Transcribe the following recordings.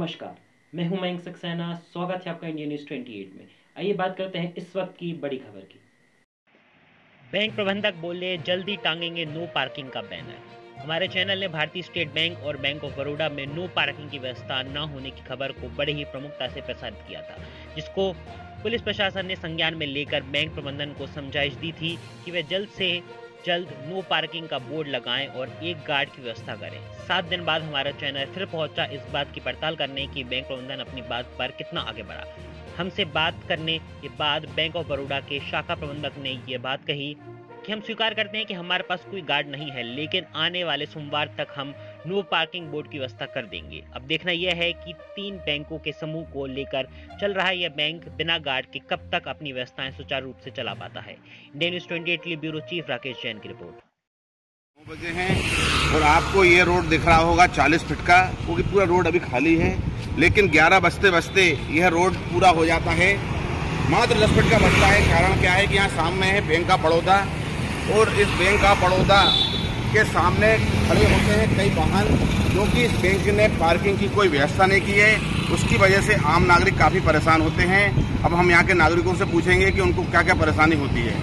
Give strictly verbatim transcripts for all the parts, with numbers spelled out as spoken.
नमस्कार, मैं हूं मयंक सक्सेना। स्वागत है आपका इंडिया न्यूज़ अट्ठाईस में। आइए बात करते हैं इस वक्त की बड़ी खबर की। बैंक प्रबंधक बोले जल्दी टांगेंगे नो पार्किंग का बैनर। हमारे चैनल ने भारतीय स्टेट बैंक और बैंक ऑफ बड़ौदा में नो पार्किंग की व्यवस्था न होने की खबर को बड़े ही प्रमुखता से प्रसारित किया था, जिसको पुलिस प्रशासन ने संज्ञान में लेकर बैंक प्रबंधन को समझाइश दी थी कि वे जल्द से जल्द नो पार्किंग का बोर्ड लगाएं और एक गार्ड की व्यवस्था करें। सात दिन बाद हमारा चैनल फिर पहुंचा इस बात की पड़ताल करने की बैंक प्रबंधन अपनी बात पर कितना आगे बढ़ा। हमसे बात करने के बाद बैंक ऑफ बड़ौदा के शाखा प्रबंधक ने यह बात कही कि हम स्वीकार करते हैं कि हमारे पास कोई गार्ड नहीं है, लेकिन आने वाले सोमवार तक हम नो पार्किंग बोर्ड की व्यवस्था कर देंगे। अब देखना यह है कि तीन बैंकों के समूह को लेकर चल रहा यह बैंक बिना गार्ड के कब तक अपनी व्यवस्थाएं सुचारू रूप से चला पाता है। इंडिया न्यूज़ अट्ठाईस के लिए ब्यूरो चीफ राकेश जैन की रिपोर्ट। नौ बजे हैं और आपको ये रोड दिख रहा होगा चालीस फीट का, क्योंकि पूरा रोड अभी खाली है, लेकिन ग्यारह बजते बजते यह रोड पूरा हो जाता है। मात्र दस फीट का बचता है। कारण क्या है कि यहाँ सामने है बैंक ऑफ बड़ौदा और इस बैंक ऑफ बड़ौदा के सामने खड़े होते हैं कई वाहन, जो कि इस बैंक ने पार्किंग की कोई व्यवस्था नहीं की है। उसकी वजह से आम नागरिक काफ़ी परेशान होते हैं। अब हम यहाँ के नागरिकों से पूछेंगे कि उनको क्या क्या परेशानी होती है।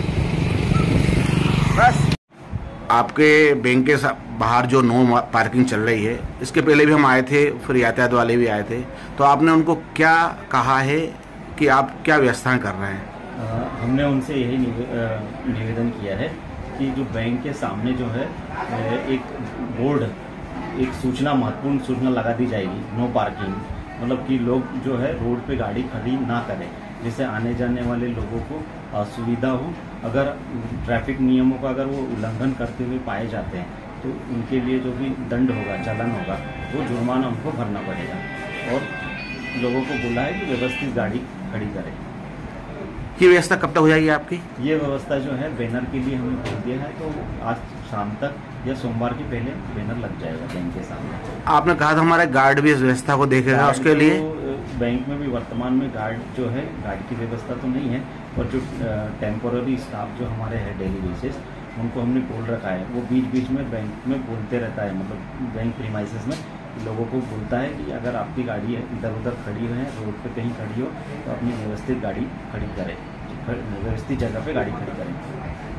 बस आपके बैंक के बाहर जो नो पार्किंग चल रही है, इसके पहले भी हम आए थे, फिर यातायात वाले भी आए थे, तो आपने उनको क्या कहा है कि आप क्या व्यवस्थाएं कर रहे हैं? आ, हमने उनसे यही निवेदन किया है कि जो बैंक के सामने जो है एक बोर्ड, एक सूचना, महत्वपूर्ण सूचना लगा दी जाएगी, नो पार्किंग, मतलब कि लोग जो है रोड पे गाड़ी खड़ी ना करें, जिससे आने जाने वाले लोगों को असुविधा हो। अगर ट्रैफिक नियमों का अगर वो उल्लंघन करते हुए पाए जाते हैं तो उनके लिए जो भी दंड होगा, चालान होगा, वो जुर्माना उनको भरना पड़ेगा। और लोगों को बोला है कि व्यवस्थित गाड़ी खड़ी करें। ये व्यवस्था कब तक हो जाएगी आपकी? ये व्यवस्था जो है बैनर के लिए हमने बोल दिया है, तो आज शाम तक या सोमवार के पहले बैनर लग जाएगा बैंक के सामने। आपने कहा था हमारे गार्ड भी इस व्यवस्था को देखेगा, उसके लिए बैंक में भी वर्तमान में गार्ड जो है, गार्ड की व्यवस्था तो नहीं है, और जो टेम्पोररी स्टाफ जो हमारे है डेली बेसिस, उनको हमने बोल रखा है, वो बीच बीच में बैंक में बोलते रहता है, मतलब बैंक प्रीमाइसेस में लोगों को बोलता है कि अगर आपकी गाड़ी इधर उधर खड़ी है, रोड पे कहीं खड़ी हो, तो अपनी व्यवस्थित गाड़ी खड़ी करें, व्यवस्थित जगह पे गाड़ी खड़ी करें।